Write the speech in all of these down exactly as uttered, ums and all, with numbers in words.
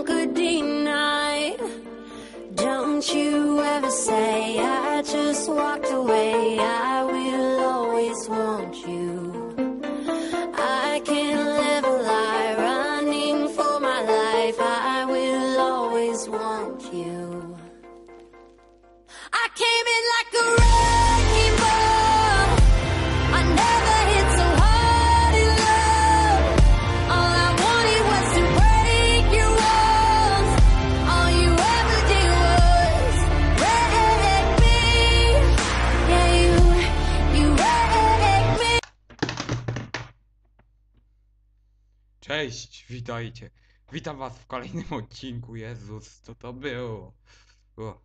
one could deny. Don't you ever say I just walked away. I will always want you. I can't live a lie, running for my life. I will always want you. I came in like a wrecking ball. I never hit so hard in love. All I wanted was to break your walls. All you ever did was wreck me. Yeah, you, you wrecked me. Cześć, witajcie. Witam was w kolejnym odcinku. Jezus, co to było? O.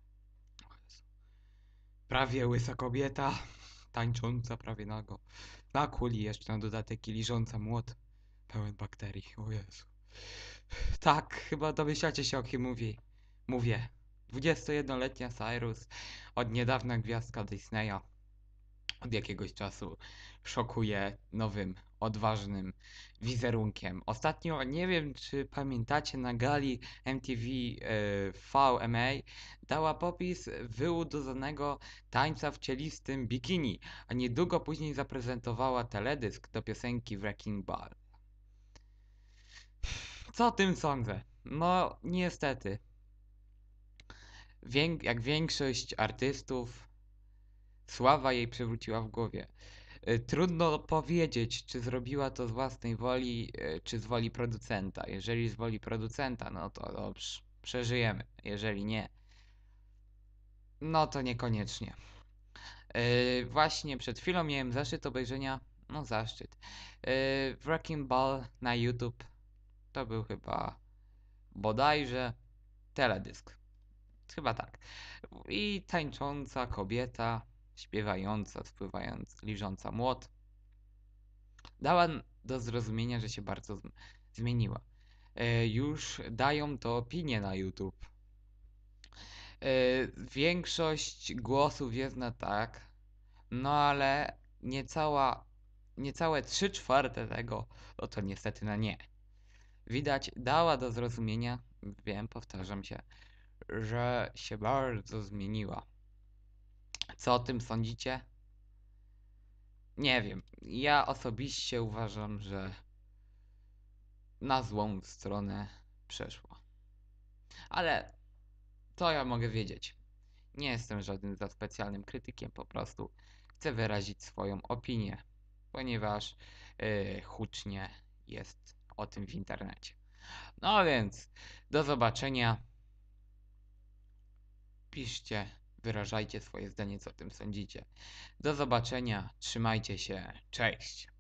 Prawie łysa kobieta, tańcząca prawie nago. Na kuli jeszcze na dodatek i liżąca młot pełen bakterii. O Jezu. Tak, chyba domyślacie się, o kim mówi. Mówię. dwudziestojednoletnia Cyrus, od niedawna gwiazdka Disneya. Od jakiegoś czasu szokuje nowym, odważnym wizerunkiem. Ostatnio, nie wiem czy pamiętacie, na gali M T V e, V M A dała popis wyłudowanego tańca w cielistym bikini, a niedługo później zaprezentowała teledysk do piosenki Wrecking Ball. Co o tym sądzę? No, niestety. Wię jak większość artystów, sława jej przywróciła w głowie. Y, Trudno powiedzieć, czy zrobiła to z własnej woli, y, czy z woli producenta. Jeżeli z woli producenta, no to dobrze, przeżyjemy. Jeżeli nie, no to niekoniecznie. Yy, właśnie przed chwilą miałem zaszczyt obejrzenia, no zaszczyt, yy, Wrecking Ball na YouTube. To był chyba bodajże teledysk. Chyba tak. I tańcząca kobieta, śpiewająca, spływając, liżąca młot, dała do zrozumienia, że się bardzo zm- zmieniła. E, już dają to opinie na YouTube. E, większość głosów jest na tak, no ale niecała, niecałe trzy czwarte tego, no to niestety na nie. Widać, dała do zrozumienia, wiem, powtarzam się, że się bardzo zmieniła. Co o tym sądzicie? Nie wiem. Ja osobiście uważam, że na złą stronę przeszła. Ale to ja mogę wiedzieć. Nie jestem żadnym za specjalnym krytykiem, po prostu chcę wyrazić swoją opinię, ponieważ yy, hucznie jest o tym w internecie. No więc, do zobaczenia. Piszcie, wyrażajcie swoje zdanie, co o tym sądzicie. Do zobaczenia, trzymajcie się, cześć.